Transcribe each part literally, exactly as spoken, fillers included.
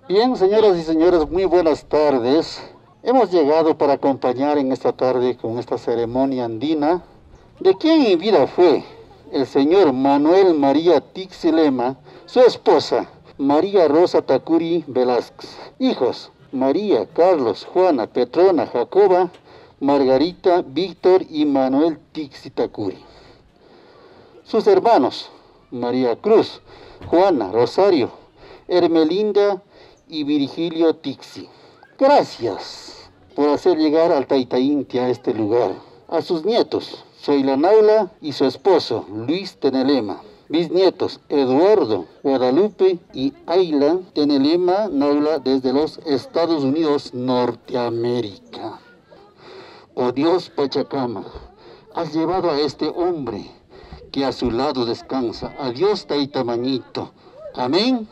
Bien, señoras y señores, muy buenas tardes. Hemos llegado para acompañar en esta tarde con esta ceremonia andina de quien en vida fue el señor Manuel María Tixi Lema, su esposa María Rosa Tacuri Velázquez, hijos María, Carlos, Juana, Petrona, Jacoba, Margarita, Víctor y Manuel Tixi Tacuri. Sus hermanos María Cruz, Juana, Rosario, Hermelinda y Virgilio Tixi. Gracias por hacer llegar al Tayta Inti a este lugar. A sus nietos, Zoila Naula y su esposo, Luis Tenelema. Bisnietos, Eduardo, Guadalupe y Ayla Tenelema Naula desde los Estados Unidos, Norteamérica. Oh Dios Pachacama, has llevado a este hombre que a su lado descansa. Adiós Tayta Mañito. Amén.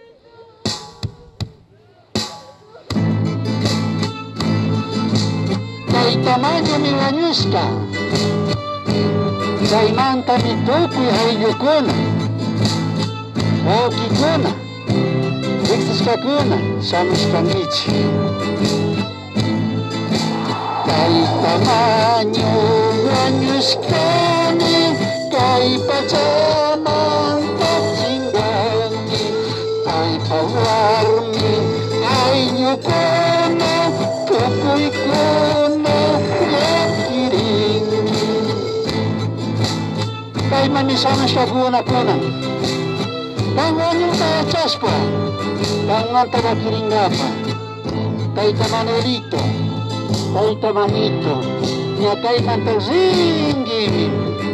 Taytamaño mi wañushka, chaymanta mi tukuy ayllukuna, wawkikuna, riqsishkakuna shamushkankichik. Taytamaño wañushkani, kay pachamanta chinganki, paypa warmi ayllukuna, tukuykuna. Kayman misamushkakuna kunan kanwañu tayachashpa kanmanta wakiringapa Tayta Manuelito, Tayta Manito, ña kaymanta ringimi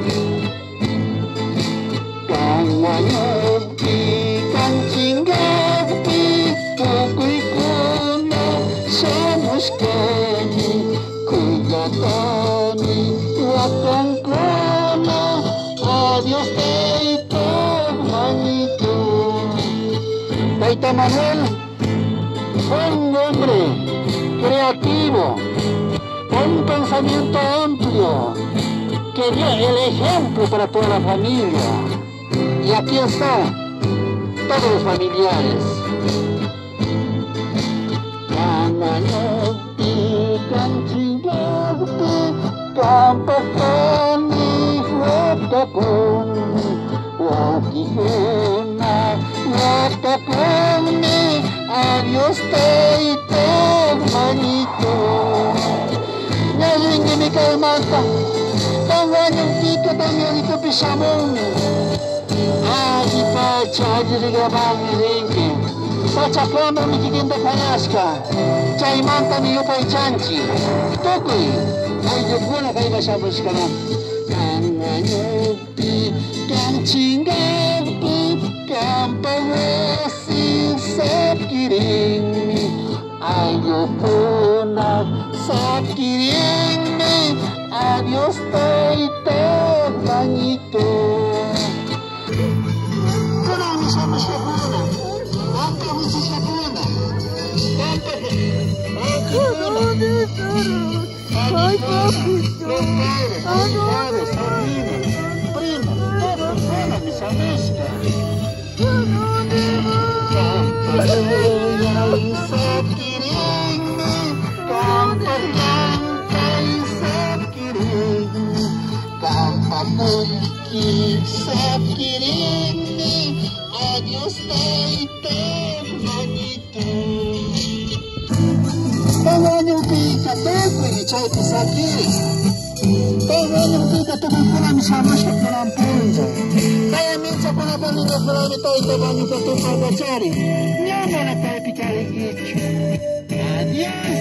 kanwañupi kanchingapi tukuykuna shamushkani kuyatani watankuna. Adiós Tayta Mañito. Tayta Manuel fue un hombre creativo, con un pensamiento amplio, que dio el ejemplo para toda la familia. Y aquí están todos los familiares. Adiós Tayta Mañito. Ngalingi mi kaymanta, kanwanyang tito tamyalito pisamong. Adi pacha, adi rigamang ringi. Pacha kama mi kikinda panaska, chaymanta mi yupay chanchi. Tukoy, ay yukuna kay masabos ka na. Kanwanyupi, kanchingapi, kampawasi sakiring. Ayokuna sakiring. Adiós Tayta Mañito. Kuna misamos ka kuna, kanta misamos ka kuna, kanta ka. Ay, papito. Ano? Primo, todos kuna misamos ka. Kanta sakiring, kanta kanta sakiring, kanta kunki sakiring. Adiós Tayta Mañito. Tawanyang pika tukoy chayta sakiring. Tawanyang pika tukoy kuna misamash ka kuna punja. Kaya minsan kuna paminga kuna ni Tayta Mañito tukay bachari. Nyama na tayo pikari icho. Adiós.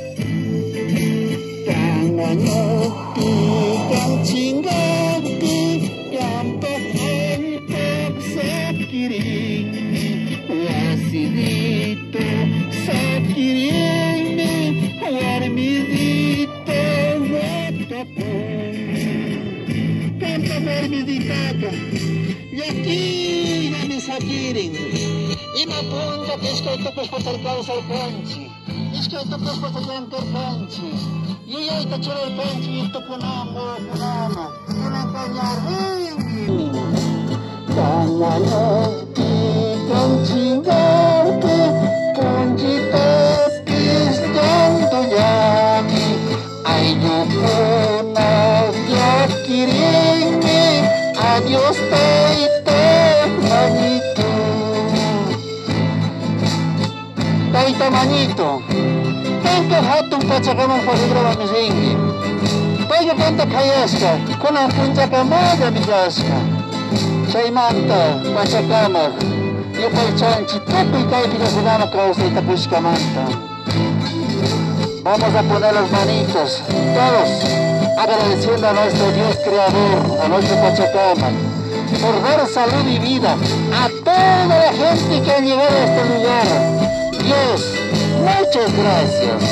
Tawanyang pikang chingapi, kampahan kag sakiring. Wasidito sakiring, warmidito watapon. Kanta warmiditata, yakin na sakiring. Imapunta que es que ito pues patarkao sa kanchi. Es que ito pues patarkao kanchi. Yuyay tachero kanchi, ito punamo, punama. Punang kanyaring. Kanyaring, kanchingati, Taita Mañito, tenka hatun Pachakaman paligrama misingi. Payqa kanta khayasqa, kunan punchakamalla millasqa. Chaymanta Pachakamaq, yupaychanchi tukuy kaypi kawsanama kawsayta kushkamanta. Vamos a poner las manitos, todos, agradeciendo a nuestro Dios Creador, a nuestro Pachacamac, por dar salud y vida a toda la gente que ha llegado a este lugar. Dios, muchas gracias.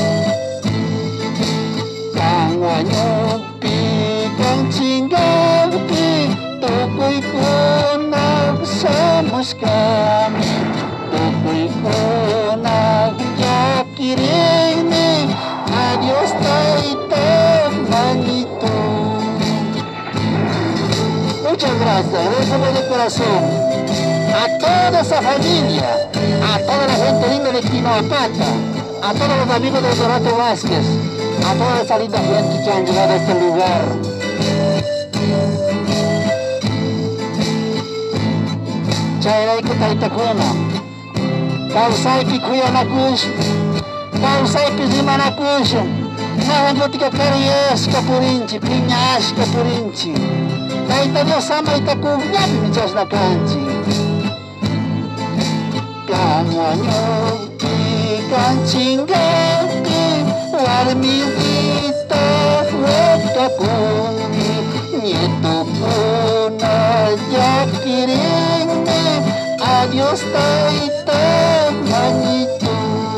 Kanguanyupi, kanchingapi, tukuy kunag somos kami, tukuy kunag yakirini, adiós Taita Mañito. Muchas gracias, agradecemos de corazón a toda esa familia, a toda la gente linda de Quinoapata, a todos los amigos de Dorato Vázquez, a toda esa linda gente que han llegado a este lugar. Chayrayku Taytakuna, kawsaypi kuyanakush, kawsaypi rimanakush, nahanllutika kariyashka purinchi, piñashka purinchi. Tayta Dios ama itakuñapi michashna kanchi. Kanwañupi, kanchingapi, warmita wekapuni, nietukuna yakirini, adiós Taita Mañito.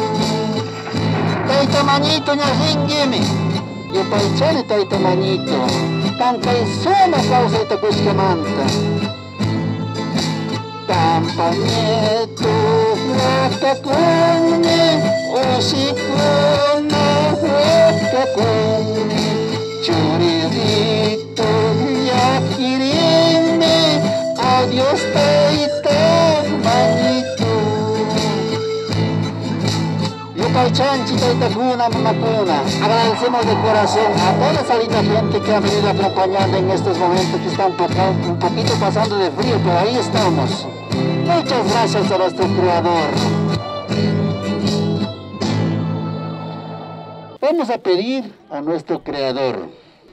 Taita Mañito ñajingimi, yupaychani Taita Mañito, tankay suma kawsayta kushkamanta. Tampañetu wakakuni, usikuna wakakuni, churirito yakirini, adiós Taita Mañito. Yupaychanchi Taytakuna, mamakuna, agradecemos de corazón a toda esa linda gente que ha venido acompañando en estos momentos que están un, poco, un poquito pasando de frío, pero ahí estamos. Muchas gracias a nuestro Creador. Vamos a pedir a nuestro Creador.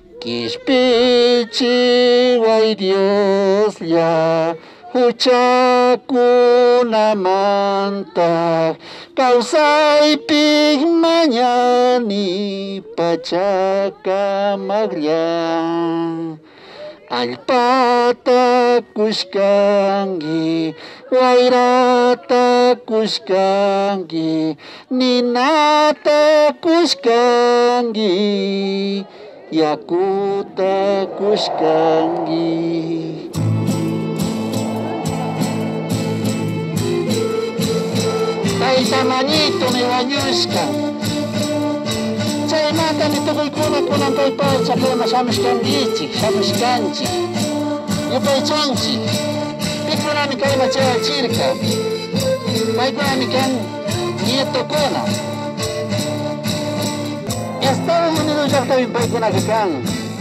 Kishpichi guay Dios ya, huchakuna manta, kausaypi mañani Pachakamaglla. Allpata kushkangi, wayrata kushkangi, ninata kushkangi, yakuta kushkangi. Taita Mañito mi wañushka, chaymanta mi tukuykuna kunan kay Pachakama shamushkanchik, shamushkanchik, yupaychanchik, pikunami kayma chayachirka, paykunami kan nietokuna. Estados Unidos llaqtapi paykunaqa kan.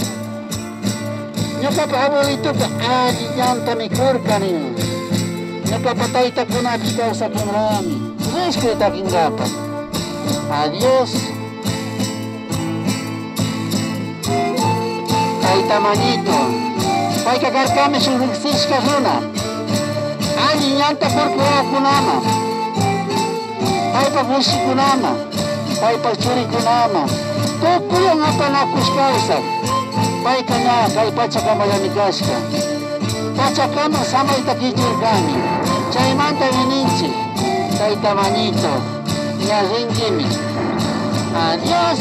Ñuqapa abuelituqa alli llanta mikurkanin, ñuqapa taytakunapi kawsakunrami, rishkay takinkapa. Adiós. Taita Mañito, payqa karkami shuk riqsishka runa, alli llanta purkuwakunama, paypa wushikunama, paypa churikunama, tukuyan apanakush kawsak. Payqa ña kay Pachakamallami kashka. Pachakama samayta kichirkami, chaymanta wininchik. Taita Mañito, ña rinkimi. Adiós.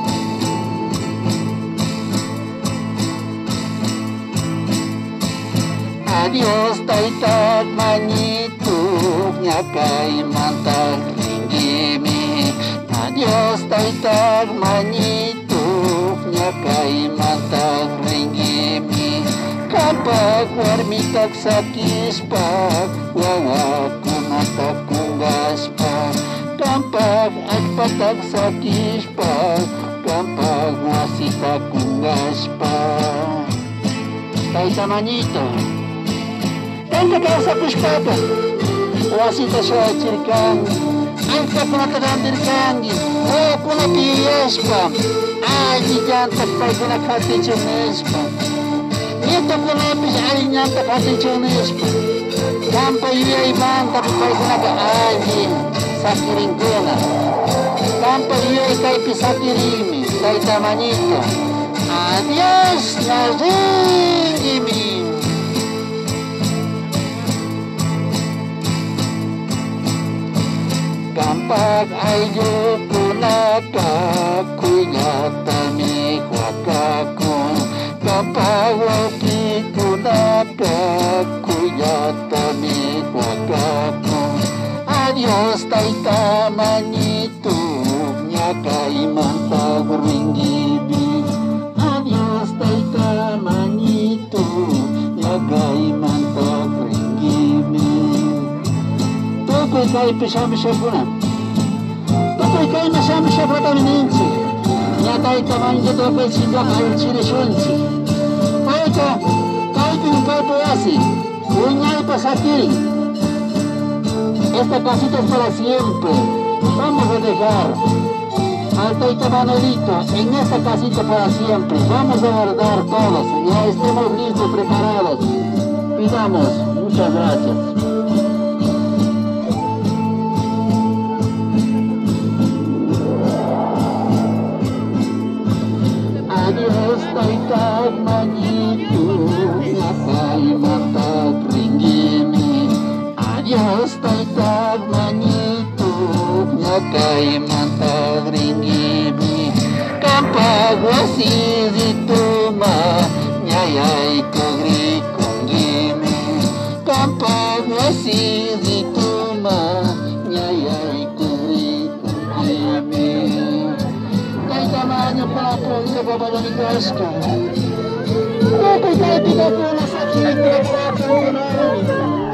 Adiós Taita Mañito, ña kaymanta rinkimi. Adiós Taita Mañito, ña kaymanta rinkimi. Kampak warmitak sakispak, wawakunata kungaspak. Kampak allpatak sakispak, kampak wasita kungaspak. Taita Mañito, tanto kawsakushpaka, wasita shayachirkan, Antakunata randirkangi, kuna piyashpa, alli llanta paykuna katichunishpa, nietukunapish alli llanta katichunishpa, kampa yuyaymanta paykunaka alli sakirinkuna, kampa yuyay kaypi sakirimi, tayta mañito, adiós, nos ringimi. Kampak ayyukunaka kuyatami huakakun, kampak wakikunaka kuyatami huakakun. Adiós tayta mañito, ñakaymantaq rinkipi. Adiós tayta mañito, ñakaymantaq rinkipi. Tukuy kaypi shamushakuna, tukuy kayma shamushakutami ninchik, ña tayta mañito tukuy chillaka aychirishunchik. Payka kaypin kaypi wasi, uñaypa sakirin. Esta casita es para siempre. Vamos a dejar al tayta Manuelito en esta casita para siempre. Vamos a guardar todos, ya estemos listos, preparados. Pidamos, muchas gracias. Adiós tayta mañito, ñakaymantaq ringimi. Adiós tayta mañito, ñakaymantaq ringimi. Kampak wasisituma, ñayaykuq rikungimi. Kampak wasisituma, ñayaykuq rikungimi. Tayta maño papo, ito babalami kashka. Kapag kaypi na po nasakit, papo namin.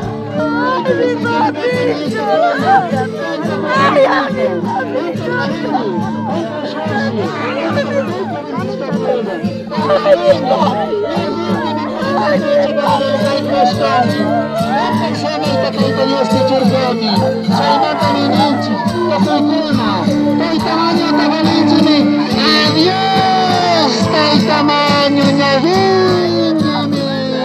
Adiós, tayta maño, ñavingimi.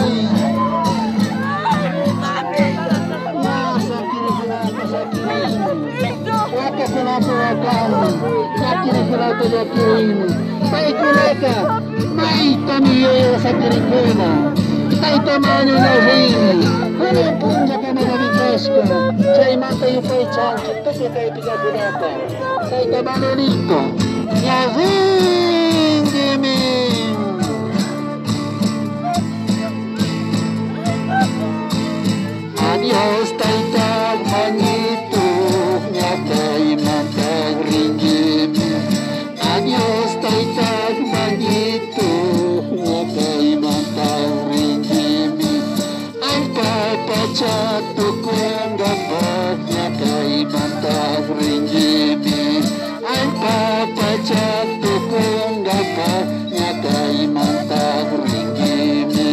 Paykunaka mayta miyoya sakirikuna, tayta maño ñawinmi, kunan punlla kanagami kashka, chaymanta yupay chancho, tukuy kaypi kakunaka, tayta Manuelito, ñawingimi. Adiós tayta mañito, ñakaymantaq ringimi. Adiós tayta mañito, ñakaymantaq ringimi. Allpa pachatukungapak ñakaymantaq ringimi. Allpa pachatukungapak ñakaymantaq ringimi.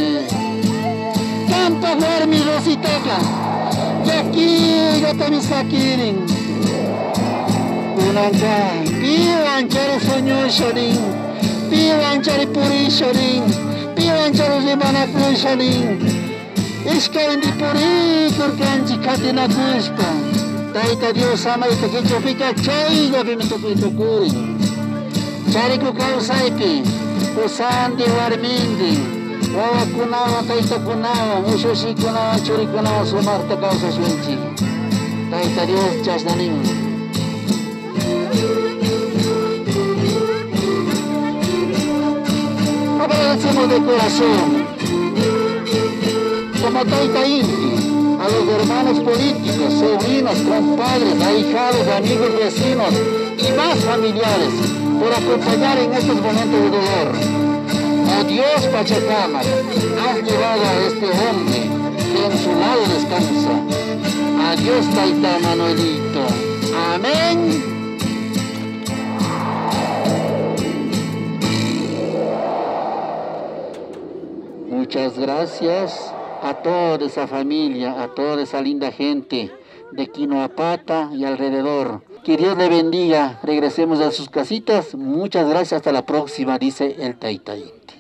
Kampak warmi Rositaka, yakillatami sakirin. Kunankay, piwanchari soñusharin, piwanchari purisharin, piwanchari rimanakusharin. Ishkaymi purikurkanchik katinakushpa. Tayta Dios amayta kichupika chaylapimi tukuy tukurin. Chariku kawsaypi, kusandi warmindi, wawakunawan taytakunawan, ushashikunawan churikunawan sumarta kawsashunchik. Tayta Dios chasnanin. Agradecemos de corazón, como Tayta Inti, a los hermanos políticos, sobrinos, compadres, ahijados, amigos, vecinos y más familiares por acompañar en estos momentos de dolor. Oh Dios Pachacámara, has llevado a este hombre que en su lado descansa. Adiós Tayta Manuelito. Amén. Muchas gracias a toda esa familia, a toda esa linda gente de Quinoapata y alrededor. Que Dios le bendiga. Regresemos a sus casitas. Muchas gracias. Hasta la próxima, dice el Taita Inti.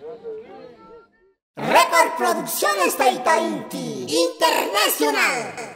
Record Producciones Taita Inti Internacional.